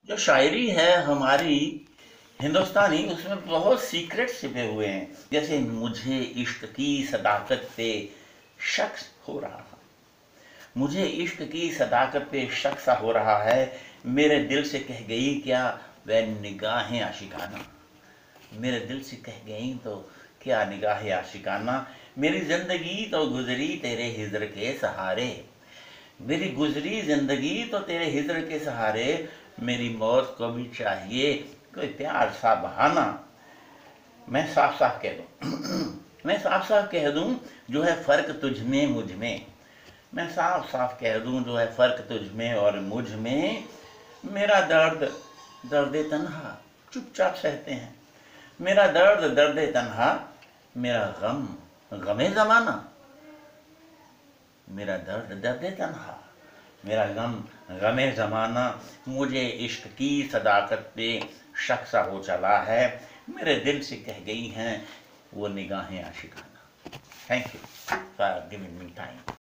जो शायरी है हमारी हिंदुस्तानी, उसमें बहुत सीक्रेट छिपे हुए हैं। जैसे मुझे इश्क की सदाकत पे शक हो रहा है, मुझे इश्क की सदाकत पे शक सा हो रहा है। मेरे दिल से कह गई क्या वह निगाहें आशिकाना, मेरे दिल से कह गई तो क्या निगाहें आशिकाना। मेरी जिंदगी तो गुजरी तेरे हिजर के सहारे, मेरी गुजरी जिंदगी तो तेरे हिजर के सहारे। मेरी मौत को भी चाहिए कोई प्यार सा बहाना। मैं साफ साफ कह दूं मैं साफ साफ कह दूं जो है फर्क तुझ में मुझ में। मैं साफ साफ कह दूं जो है फर्क तुझ में और मुझ में। मेरा दर्द दर्द तन्हा चुपचाप सहते हैं, मेरा दर्द दर्द तन्हा, मेरा गम गमे जमाना। मेरा दर्द दर्द तन्हा, मेरा गम गमे ज़माना। मुझे इश्क की सदाकत पे शक सा हो चला है, मेरे दिल से कह गई हैं वो निगाहें आशिकाना। Thank you for giving me time.